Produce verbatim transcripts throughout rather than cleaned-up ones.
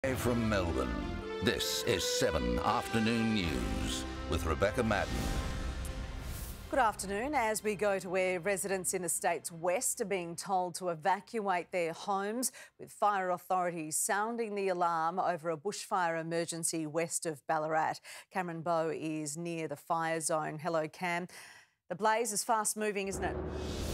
From Melbourne, this is seven Afternoon News with Rebecca Madden. Good afternoon. As we go to where residents in the state's west are being told to evacuate their homes, with fire authorities sounding the alarm over a bushfire emergency west of Ballarat. Cameron Bowe is near the fire zone. Hello, Cam. The blaze is fast moving, isn't it?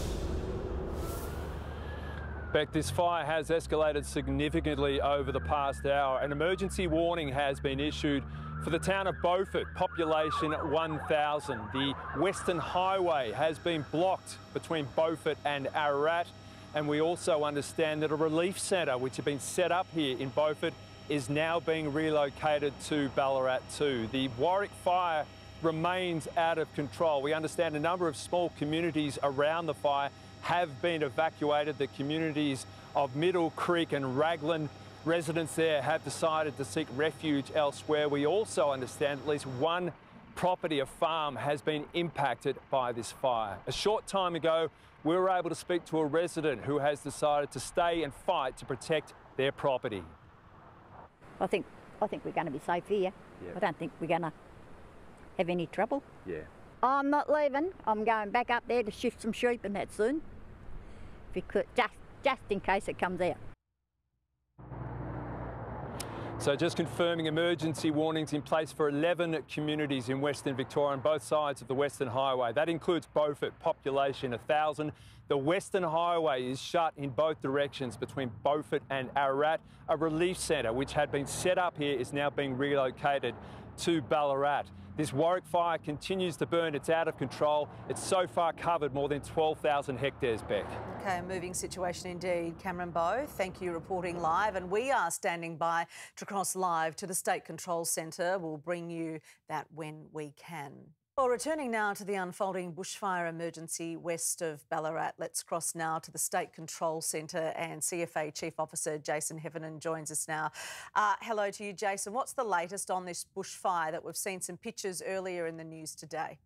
Beck, this fire has escalated significantly over the past hour. An emergency warning has been issued for the town of Beaufort, population one thousand. The Western Highway has been blocked between Beaufort and Ararat, and we also understand that a relief centre which had been set up here in Beaufort is now being relocated to Ballarat too. The Warwick fire remains out of control. We understand a number of small communities around the fire have been evacuated. The communities of Middle Creek and Raglan, residents there have decided to seek refuge elsewhere. We also understand at least one property, a farm, has been impacted by this fire. A short time ago, we were able to speak to a resident who has decided to stay and fight to protect their property. I think, I think we're going to be safe here. Yeah. I don't think we're going to have any trouble. Yeah. I'm not leaving. I'm going back up there to shift some sheep and that soon. Because just, just in case it comes out. So just confirming, emergency warnings in place for eleven communities in Western Victoria on both sides of the Western Highway. That includes Beaufort, population one thousand. The Western Highway is shut in both directions between Beaufort and Ararat. A relief centre which had been set up here is now being relocated to Ballarat. This Warwick fire continues to burn. It's out of control. It's so far covered more than twelve thousand hectares, Beck. OK, a moving situation indeed. Cameron Bowe, thank you, reporting live. And we are standing by to cross live to the State Control Centre. We'll bring you that when we can. Well, returning now to the unfolding bushfire emergency west of Ballarat, let's cross now to the State Control Centre, and C F A Chief Officer Jason Heffernan joins us now. Uh, hello to you, Jason. What's the latest on this bushfire that we've seen some pictures earlier in the news today?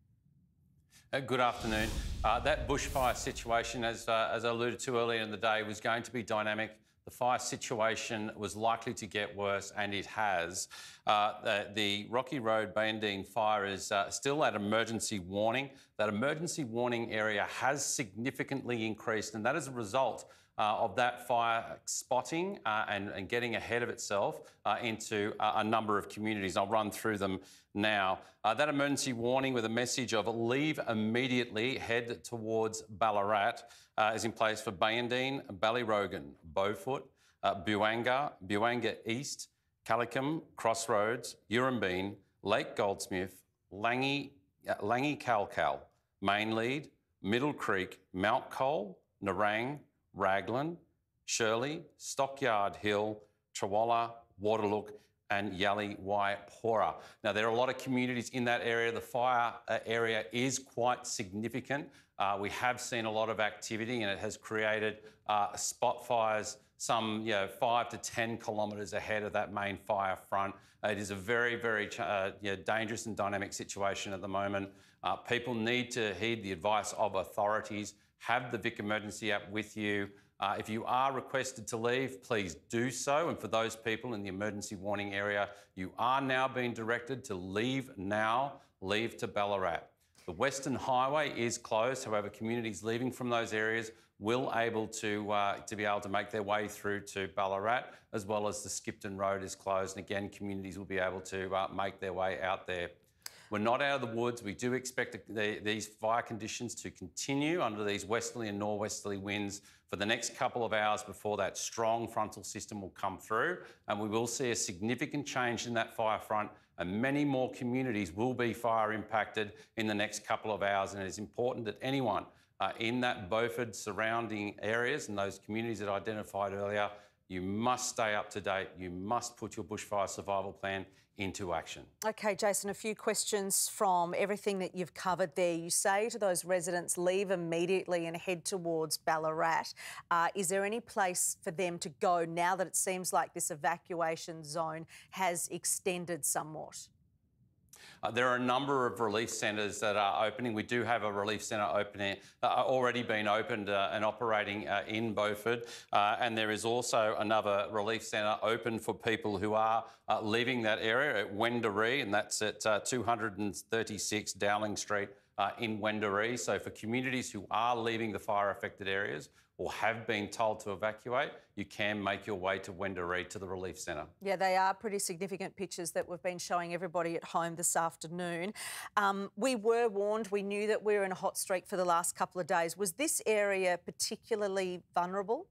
Uh, good afternoon. Uh, that bushfire situation, as, uh, as I alluded to earlier in the day, was going to be dynamic. The fire situation was likely to get worse, and it has. Uh, the, the Rocky Road Bayandine fire is uh, still at emergency warning. That emergency warning area has significantly increased, and that is a result uh, of that fire spotting uh, and, and getting ahead of itself uh, into uh, a number of communities. I'll run through them now. Uh, that emergency warning with a message of leave immediately, head towards Ballarat, uh, is in place for Bayandine, Ballyrogan, Beaufort, uh, Buanga, Buanga East, Calicum, Crossroads, Urrumbine, Lake Goldsmith, Langy, uh, Langy Calcal, Mainlead, Middle Creek, Mount Cole, Narang, Raglan, Shirley, Stockyard Hill, Trawalla, Waterlook, and Yali Waipora. Now, there are a lot of communities in that area. The fire uh, area is quite significant. Uh, we have seen a lot of activity, and it has created uh, spot fires some you know, five to ten kilometres ahead of that main fire front. Uh, it is a very, very uh, you know, dangerous and dynamic situation at the moment. Uh, people need to heed the advice of authorities. Have the Vic Emergency app with you. Uh, if you are requested to leave, please do so. And for those people in the emergency warning area, you are now being directed to leave now, leave to Ballarat. The Western Highway is closed. However, communities leaving from those areas will able to, uh, to be able to make their way through to Ballarat, as well as the Skipton Road is closed. And again, communities will be able to uh, make their way out there. We're not out of the woods. We do expect the, these fire conditions to continue under these westerly and northwesterly winds for the next couple of hours before that strong frontal system will come through, and we will see a significant change in that fire front, and many more communities will be fire impacted in the next couple of hours. And it is important that anyone uh, in that Beaufort surrounding areas and those communities that I identified earlier, you must stay up to date. You must put your bushfire survival plan into action. OK, Jason, a few questions from everything that you've covered there. You say to those residents, leave immediately and head towards Ballarat. Uh, is there any place for them to go now that it seems like this evacuation zone has extended somewhat? Uh, there are a number of relief centres that are opening. We do have a relief centre opening, uh, already been opened uh, and operating uh, in Beaufort, uh, and there is also another relief centre open for people who are uh, leaving that area at Wendouree, and that's at uh, two hundred thirty-six Dowling Street uh, in Wendouree. So for communities who are leaving the fire-affected areas or have been told to evacuate, you can make your way to Wendouree to the relief centre. Yeah, they are pretty significant pictures that we've been showing everybody at home this afternoon. Um, we were warned, we knew that we were in a hot streak for the last couple of days. Was this area particularly vulnerable?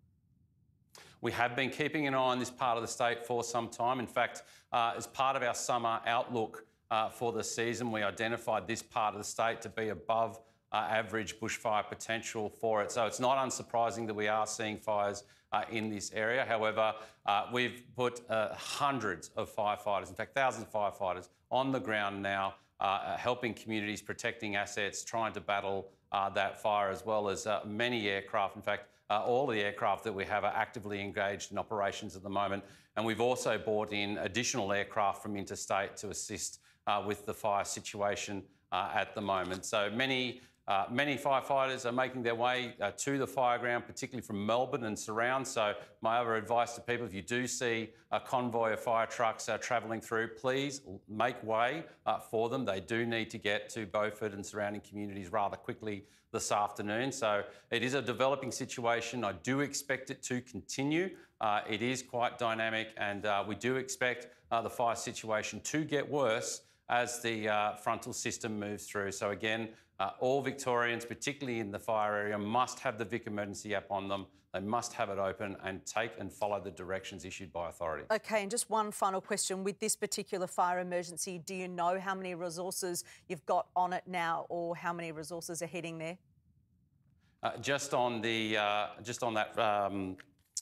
We have been keeping an eye on this part of the state for some time. In fact, uh, as part of our summer outlook uh, for the season, we identified this part of the state to be above uh, average bushfire potential for it. So it's not unsurprising that we are seeing fires uh, in this area. However, uh, we've put uh, hundreds of firefighters, in fact, thousands of firefighters on the ground now, uh, helping communities, protecting assets, trying to battle uh, that fire, as well as uh, many aircraft. In fact, Uh, all the aircraft that we have are actively engaged in operations at the moment. And we've also brought in additional aircraft from interstate to assist uh, with the fire situation uh, at the moment. So many, uh, many firefighters are making their way uh, to the fire ground, particularly from Melbourne and surround. So my other advice to people, if you do see a convoy of fire trucks uh, travelling through, please make way uh, for them. They do need to get to Beaufort and surrounding communities rather quickly this afternoon. So it is a developing situation. I do expect it to continue. Uh, it is quite dynamic, and uh, we do expect uh, the fire situation to get worse as the uh, frontal system moves through. So again, uh, all Victorians, particularly in the fire area, must have the Vic Emergency app on them. They must have it open and take and follow the directions issued by authorities. OK, and just one final question. With this particular fire emergency, do you know how many resources you've got on it now, or how many resources are heading there? Uh, just on the, uh, just on that um,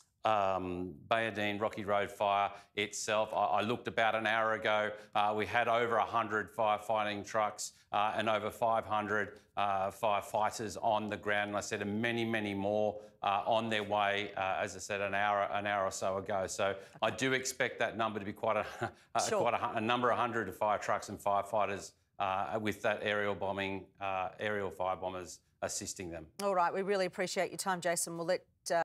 um, Bayardine Rocky Road fire itself, I, I looked about an hour ago. Uh, we had over one hundred firefighting trucks uh, and over five hundred uh, firefighters on the ground. And I said, and many, many more uh, on their way, uh, as I said, an hour, an hour or so ago. So I do expect that number to be quite a, sure. quite a, a number, one hundred of fire trucks and firefighters uh, with that aerial bombing, uh, aerial fire bombers assisting them. All right, we really appreciate your time, Jason. We'll let uh